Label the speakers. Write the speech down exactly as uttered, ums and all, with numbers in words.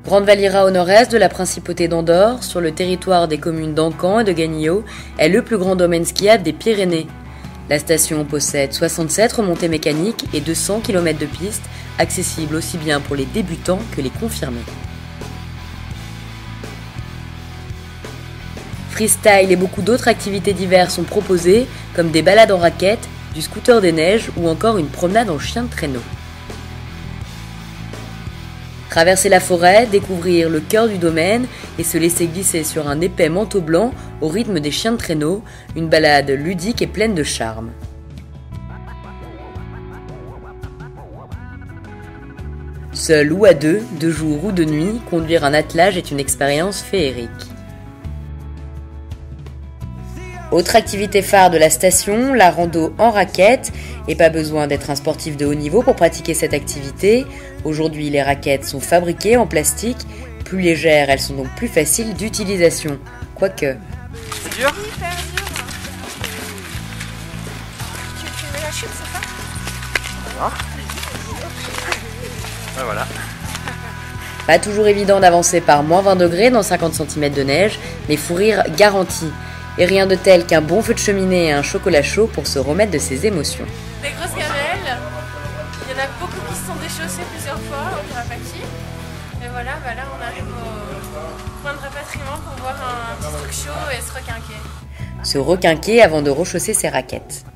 Speaker 1: Grande Valira au nord-est de la principauté d'Andorre, sur le territoire des communes d'Encamp et de Ganillot, est le plus grand domaine skiable des Pyrénées. La station possède soixante-sept remontées mécaniques et deux cents kilomètres de pistes, accessibles aussi bien pour les débutants que les confirmés. Freestyle et beaucoup d'autres activités diverses sont proposées, comme des balades en raquettes, du scooter des neiges ou encore une promenade en chien de traîneau. Traverser la forêt, découvrir le cœur du domaine et se laisser glisser sur un épais manteau blanc au rythme des chiens de traîneau, une balade ludique et pleine de charme. Seul ou à deux, de jour ou de nuit, conduire un attelage est une expérience féerique. Autre activité phare de la station, la rando en raquettes, et pas besoin d'être un sportif de haut niveau pour pratiquer cette activité. Aujourd'hui, les raquettes sont fabriquées en plastique, plus légères, elles sont donc plus faciles d'utilisation. Quoique...
Speaker 2: C'est dur ? Hyper dur. Tu, tu mets la chute, c'est ça ?
Speaker 3: Ah. Ouais, voilà.
Speaker 1: Pas toujours évident d'avancer par moins vingt degrés dans cinquante centimètres de neige, mais fou rire garanti. Et rien de tel qu'un bon feu de cheminée et un chocolat chaud pour se remettre de ses émotions.
Speaker 2: Des grosses gamelles, il y en a beaucoup qui se sont déchaussées plusieurs fois au Kirapati. Et voilà, bah là on arrive au point de rapatriement pour boire un petit truc chaud et se requinquer.
Speaker 1: Se requinquer avant de rechausser ses raquettes.